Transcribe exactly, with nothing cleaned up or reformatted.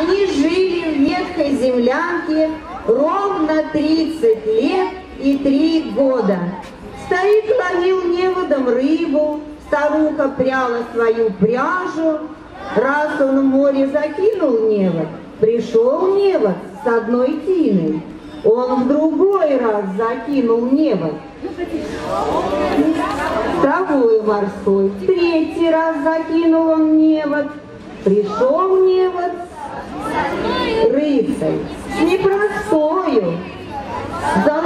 Они жили в ветхой землянке ровно тридцать лет и три года. Старик ловил неводом рыбу, старуха пряла свою пряжу. Раз он в море закинул невод, пришел невод с одной тиной. Он в другой раз закинул невод, второй морской, в третий раз закинул он невод. Пришел невод с рыбой, с непростою, с